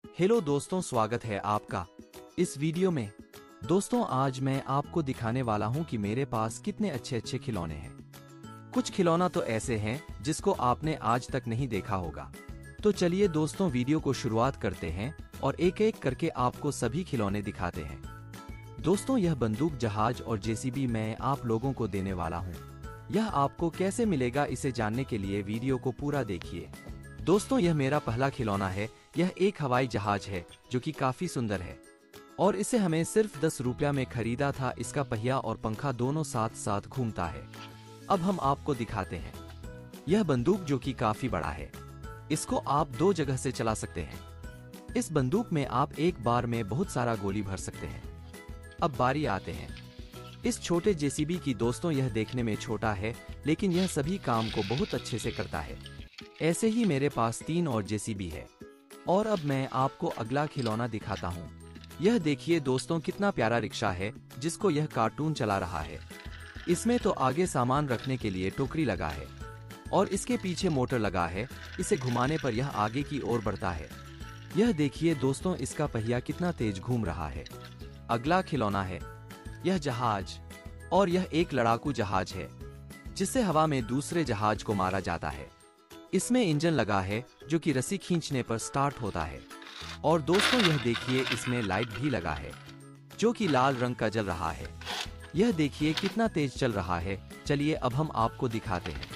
Hello दोस्तों, स्वागत है आपका इस वीडियो में। दोस्तों, आज मैं आपको दिखाने वाला हूं कि मेरे पास कितने अच्छे अच्छे खिलौने हैं। कुछ खिलौना तो ऐसे हैं जिसको आपने आज तक नहीं देखा होगा। तो चलिए दोस्तों, वीडियो को शुरुआत करते हैं और एक एक करके आपको सभी खिलौने दिखाते हैं। दोस्तों, यह बंदूक, जहाज और जेसीबी मैं आप लोगों को देने वाला हूँ। यह आपको कैसे मिलेगा, इसे जानने के लिए वीडियो को पूरा देखिए। दोस्तों, यह मेरा पहला खिलौना है। यह एक हवाई जहाज है जो कि काफी सुंदर है और इसे हमें सिर्फ 10 रुपया में खरीदा था। इसका पहिया और पंखा दोनों साथ साथ घूमता है। अब हम आपको दिखाते हैं यह बंदूक जो कि काफी बड़ा है। इसको आप 2 जगह से चला सकते हैं। इस बंदूक में आप एक बार में बहुत सारा गोली भर सकते हैं। अब बारी आते हैं इस छोटे जेसीबी की। दोस्तों, यह देखने में छोटा है लेकिन यह सभी काम को बहुत अच्छे से करता है। ऐसे ही मेरे पास 3 और जेसीबी है। और अब मैं आपको अगला खिलौना दिखाता हूँ। यह देखिए दोस्तों, कितना प्यारा रिक्शा है जिसको यह कार्टून चला रहा है। इसमें तो आगे सामान रखने के लिए टोकरी लगा है और इसके पीछे मोटर लगा है। इसे घुमाने पर यह आगे की ओर बढ़ता है। यह देखिए दोस्तों, इसका पहिया कितना तेज घूम रहा है। अगला खिलौना है यह जहाज, और यह एक लड़ाकू जहाज है जिससे हवा में दूसरे जहाज को मारा जाता है। इसमें इंजन लगा है जो कि रस्सी खींचने पर स्टार्ट होता है। और दोस्तों, यह देखिए, इसमें लाइट भी लगा है जो कि लाल रंग का जल रहा है। यह देखिए कितना तेज चल रहा है। चलिए अब हम आपको दिखाते हैं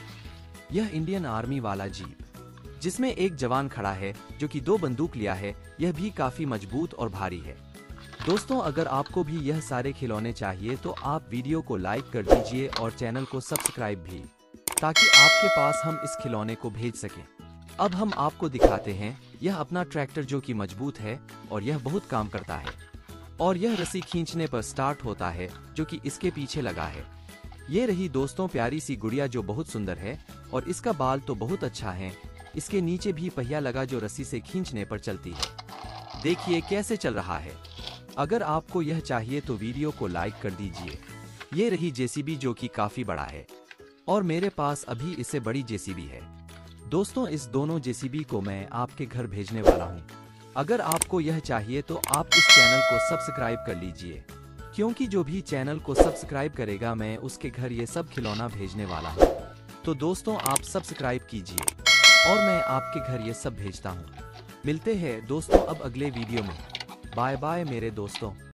यह इंडियन आर्मी वाला जीप जिसमें एक जवान खड़ा है जो कि 2 बंदूक लिया है। यह भी काफी मजबूत और भारी है। दोस्तों, अगर आपको भी यह सारे खिलौने चाहिए तो आप वीडियो को लाइक कर दीजिए और चैनल को सब्सक्राइब भी, ताकि आपके पास हम इस खिलौने को भेज सकें। अब हम आपको दिखाते हैं यह अपना ट्रैक्टर जो कि मजबूत है और यह बहुत काम करता है। और यह रस्सी खींचने पर स्टार्ट होता है जो कि इसके पीछे लगा है। ये रही दोस्तों प्यारी सी गुड़िया जो बहुत सुंदर है और इसका बाल तो बहुत अच्छा है। इसके नीचे भी पहिया लगा जो रस्सी से खींचने पर चलती है। देखिए कैसे चल रहा है। अगर आपको यह चाहिए तो वीडियो को लाइक कर दीजिए। ये रही जेसीबी जो कि काफी बड़ा है और मेरे पास अभी इससे बड़ी जेसीबी है। दोस्तों, इस दोनों जेसीबी को मैं आपके घर भेजने वाला हूँ। अगर आपको यह चाहिए तो आप इस चैनल को सब्सक्राइब कर लीजिए, क्योंकि जो भी चैनल को सब्सक्राइब करेगा मैं उसके घर ये सब खिलौना भेजने वाला हूँ। तो दोस्तों, आप सब्सक्राइब कीजिए और मैं आपके घर ये सब भेजता हूँ। मिलते हैं दोस्तों अब अगले वीडियो में। बाय बाय मेरे दोस्तों।